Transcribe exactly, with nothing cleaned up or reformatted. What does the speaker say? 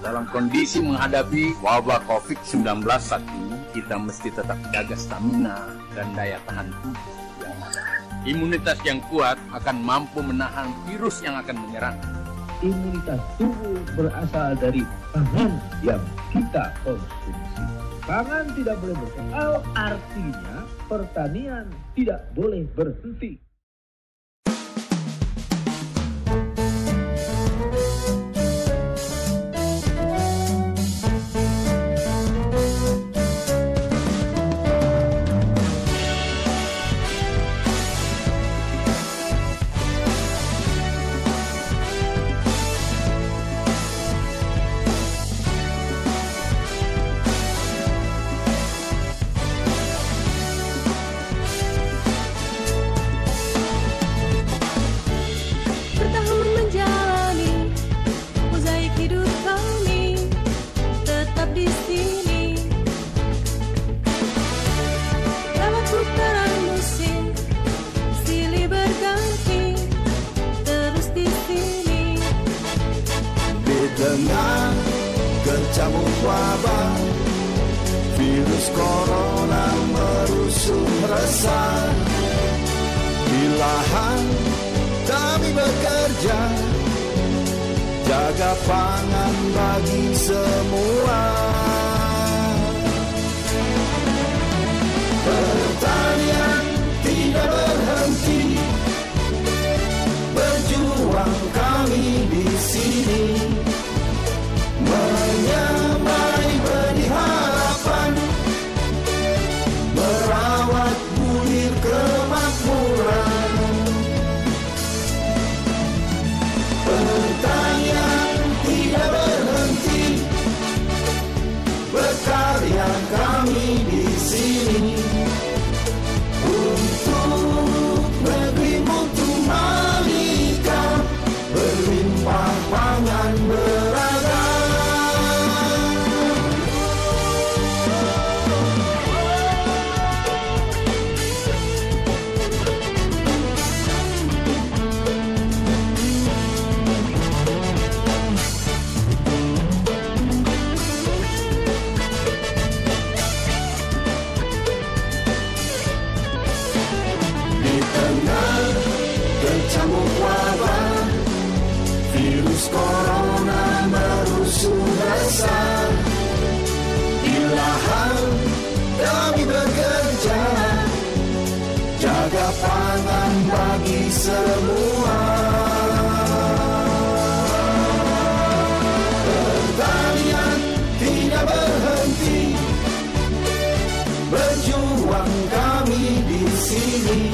Dalam kondisi menghadapi wabah covid sembilan belas saat ini, kita mesti tetap jaga stamina dan daya tahan tubuh yang ada. Imunitas yang kuat akan mampu menahan virus yang akan menyerang. Imunitas tubuh berasal dari pangan yang kita konsumsi. Pangan tidak boleh berkekal, artinya pertanian tidak boleh berhenti. Dengan gercamuk wabah virus corona merusuk resah, di lahan kami bekerja, jaga pangan bagi semua. Pertanian tidak berhenti, berjuang kami di sini. Menyamai benih harapan, merawat bulir kemakmuran. Pertanian tidak berhenti, berkarya kami di sini. Untuk negeri mutu malika, berlimpah pangan beragam. Gercamuk wabah virus corona merusuk resah, di lahan kami bekerja, jaga pangan bagi semua. Pertanian tidak berhenti, berjuang kami di sini.